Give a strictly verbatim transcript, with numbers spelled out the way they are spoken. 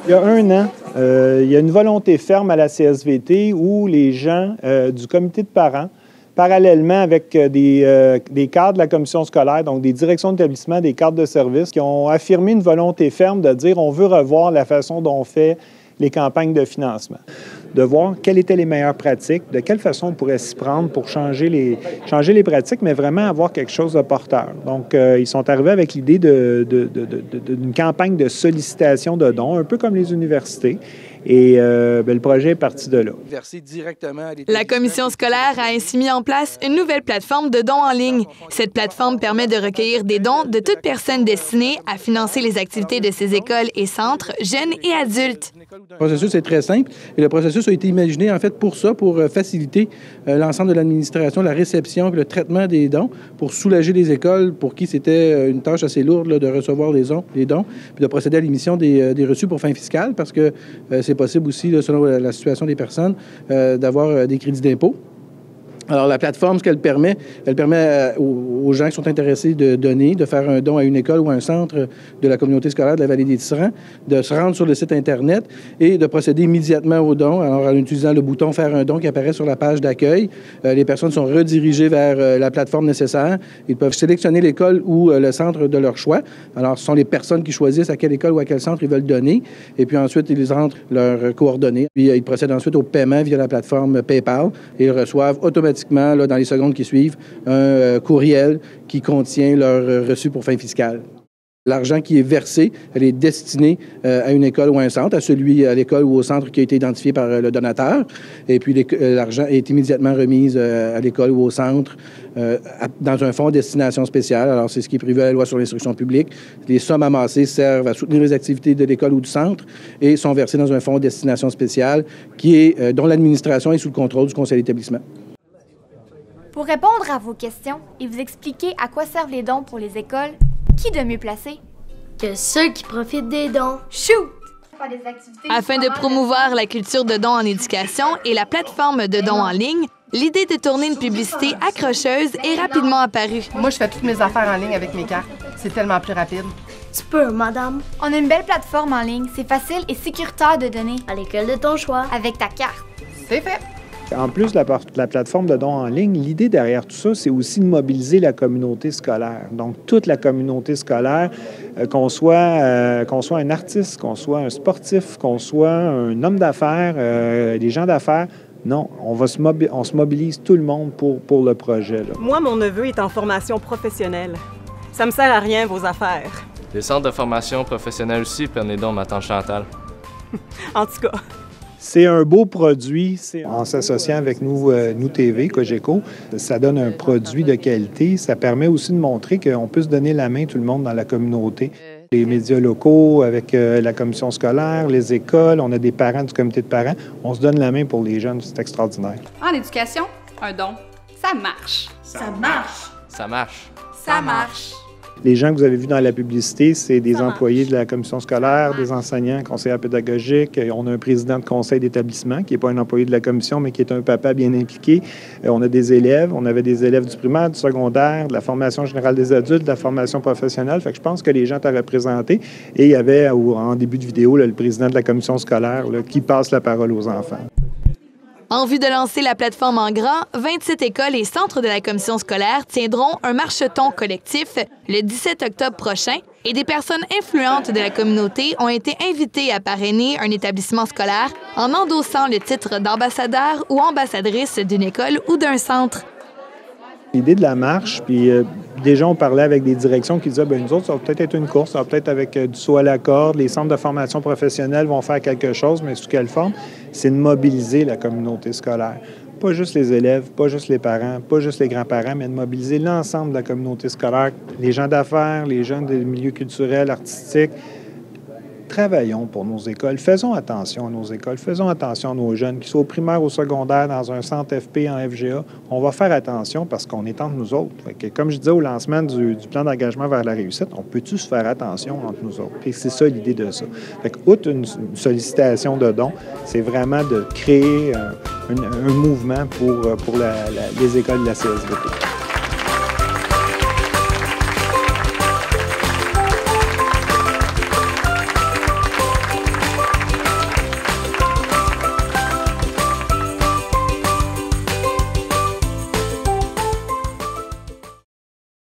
Il y a un an, euh, il y a une volonté ferme à la C S V T où les gens euh, du comité de parents, parallèlement avec des, euh, des cadres de la commission scolaire, donc des directions d'établissement, des cadres de service, qui ont affirmé une volonté ferme de dire on veut revoir la façon dont on fait les campagnes de financement, de voir quelles étaient les meilleures pratiques, de quelle façon on pourrait s'y prendre pour changer les, changer les pratiques, mais vraiment avoir quelque chose de porteur. Donc, euh, ils sont arrivés avec l'idée de, de, de, de, d'une campagne de sollicitation de dons, un peu comme les universités. Et euh, bien, le projet est parti de là. La commission scolaire a ainsi mis en place une nouvelle plateforme de dons en ligne. Cette plateforme permet de recueillir des dons de toute personne destinée à financer les activités de ces écoles et centres, jeunes et adultes. Le processus est très simple et le processus a été imaginé en fait pour ça, pour faciliter euh, l'ensemble de l'administration, la réception et le traitement des dons, pour soulager les écoles pour qui c'était une tâche assez lourde là, de recevoir les dons, les dons, puis de procéder à l'émission des, des reçus pour fin fiscale parce que euh, c'est possible aussi, là, selon la situation des personnes, euh, d'avoir euh, des crédits d'impôt. Alors, la plateforme, ce qu'elle permet, elle permet euh, aux, aux gens qui sont intéressés de donner, de faire un don à une école ou à un centre de la communauté scolaire de la Vallée des Tisserands, de se rendre sur le site Internet et de procéder immédiatement au don. Alors, en utilisant le bouton « Faire un don » qui apparaît sur la page d'accueil, euh, les personnes sont redirigées vers euh, la plateforme nécessaire. Ils peuvent sélectionner l'école ou euh, le centre de leur choix. Alors, ce sont les personnes qui choisissent à quelle école ou à quel centre ils veulent donner. Et puis ensuite, ils rentrent leurs coordonnées. Puis, euh, ils procèdent ensuite au paiement via la plateforme PayPal et ils reçoivent automatiquement Là, dans les secondes qui suivent, un euh, courriel qui contient leur euh, reçu pour fin fiscale. L'argent qui est versé, elle est destinée euh, à une école ou à un centre, à celui, à l'école ou au centre qui a été identifié par euh, le donateur. Et puis, euh, l'argent est immédiatement remis euh, à l'école ou au centre euh, à, dans un fonds de destination spéciale. Alors, c'est ce qui est prévu à la loi sur l'instruction publique. Les sommes amassées servent à soutenir les activités de l'école ou du centre et sont versées dans un fonds de destination spéciale qui est, euh, dont l'administration est sous le contrôle du conseil d'établissement. Pour répondre à vos questions et vous expliquer à quoi servent les dons pour les écoles, qui de mieux placé que ceux qui profitent des dons? Shoot! Afin de promouvoir la culture de dons en éducation et la plateforme de dons en ligne, l'idée de tourner une publicité accrocheuse est rapidement apparue. Moi, je fais toutes mes affaires en ligne avec mes cartes. C'est tellement plus rapide. Tu peux, madame. On a une belle plateforme en ligne. C'est facile et sécuritaire de donner. À l'école de ton choix. Avec ta carte. C'est fait. En plus de la, la plateforme de dons en ligne, l'idée derrière tout ça, c'est aussi de mobiliser la communauté scolaire. Donc, toute la communauté scolaire, euh, qu'on soit, euh, qu'on soit un artiste, qu'on soit un sportif, qu'on soit un homme d'affaires, euh, des gens d'affaires, non, on, va se mobi- on se mobilise tout le monde pour, pour le projet. Là. Moi, mon neveu est en formation professionnelle. Ça me sert à rien, vos affaires. Les centres de formation professionnelle aussi prennent les dons, ma tante Chantal. En tout cas. C'est un beau produit. C'est... En s'associant avec nous, euh, nous T V, Cogeco, ça donne un produit de qualité. Ça permet aussi de montrer qu'on peut se donner la main, tout le monde, dans la communauté. Les médias locaux, avec euh, la commission scolaire, les écoles, on a des parents du comité de parents. On se donne la main pour les jeunes, c'est extraordinaire. En éducation, un don, ça marche. Ça marche. Ça marche. Ça marche. Les gens que vous avez vus dans la publicité, c'est des employés de la commission scolaire, des enseignants, conseillers pédagogiques. On a un président de conseil d'établissement qui n'est pas un employé de la commission, mais qui est un papa bien impliqué. On a des élèves. On avait des élèves du primaire, du secondaire, de la formation générale des adultes, de la formation professionnelle. Fait que je pense que les gens étaient représentés. Et il y avait, en début de vidéo, là, le président de la commission scolaire là, qui passe la parole aux enfants. En vue de lancer la plateforme en grand, vingt-sept écoles et centres de la commission scolaire tiendront un marcheton collectif le dix-sept octobre prochain et des personnes influentes de la communauté ont été invitées à parrainer un établissement scolaire en endossant le titre d'ambassadeur ou ambassadrice d'une école ou d'un centre. L'idée de la marche, puis euh, déjà, on parlait avec des directions qui disaient, bien, nous autres, ça va peut-être être une course, ça va peut-être avec euh, du saut à la corde, les centres de formation professionnelle vont faire quelque chose, mais sous quelle forme? C'est de mobiliser la communauté scolaire. Pas juste les élèves, pas juste les parents, pas juste les grands-parents, mais de mobiliser l'ensemble de la communauté scolaire, les gens d'affaires, les gens des milieux culturels, artistiques. Travaillons pour nos écoles. Faisons attention à nos écoles. Faisons attention à nos jeunes, qu'ils soient au primaire ou au secondaire, dans un centre F P, en F G A. On va faire attention parce qu'on est entre nous autres. Fait que, comme je disais au lancement du, du plan d'engagement vers la réussite, on peut-tu se faire attention entre nous autres? Et c'est ça l'idée de ça. Fait que, outre une, une sollicitation de dons, c'est vraiment de créer un, un, un mouvement pour, pour la, la, les écoles de la C S V T.